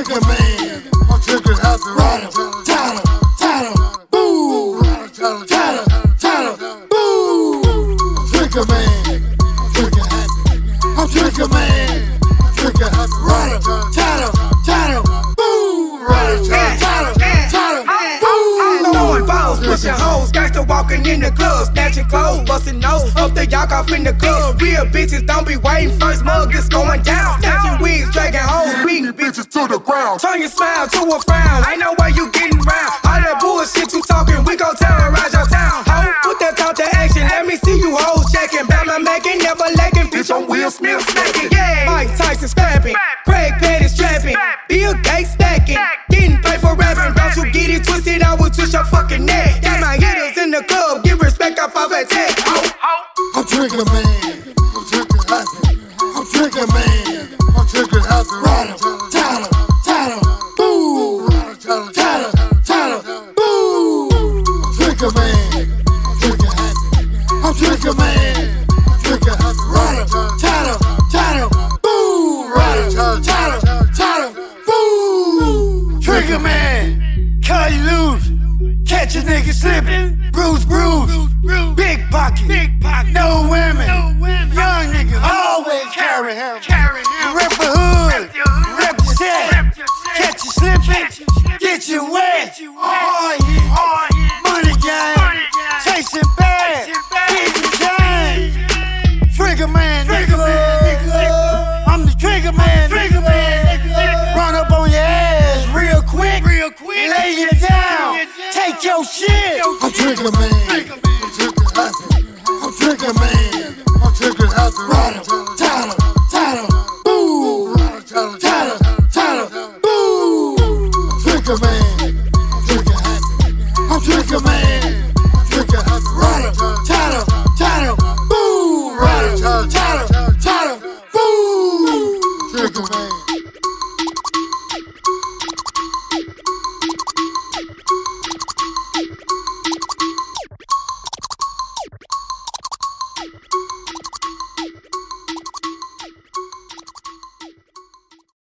Trigga man. I'm trigger happy. Ride 'em, tat 'em, boo. Tat 'em, boo. Trigga man. I'm trigger happy. I'm trigger man. I'm trigger happy. Ride 'em, tat 'em, boo. Tat 'em, boo. Throwing balls, pushing hoes, gangsta walking in the club, snatching clothes, busting nose. Hope that y'all off in the club. Real bitches don't be waiting, first mug is going down. Snatching wigs, dragging hoes, beating bitches to the ground. Turn your smile to a frown, ain't no way you getting round. All that bullshit you talking, we gon' terrorize your town. Ho, put that talk to action, let me see you hoes checking. Batman making, never lacking, bitch on Will Smith smacking. Yeah, Mike Tyson scrapping, Craig Petty strapping, Bill Gates stacking, getting paid for rapping. Don't you get it twisted, I will twist your fucking neck. Got my hitters in the club, give respect off of a tech. I'm Trigga man. I'm trigger happy. I'm Trigga man. I'm trigger happy. Ride 'em, tat 'em, boo. Tat 'em, boo. I'm Trigga man. I'm trigger happy. I'm Trigga man. I'm trigger happy. Ride 'em, tat 'em, boo. Tat 'em, boo. Trigga man. Cut you loose. Catch a nigga slipping. Bruise. Big pocket. No women. Young niggas always carry him. Rep the hood. Rep the set. Catch you slipping. Get you wet. Hard hit. Money game. Chasing bad. Easy change. Trigga man. Nigga. I'm the Trigga man. Run up on your ass real quick. Lay you down. Take your shit. I'm Trigga man.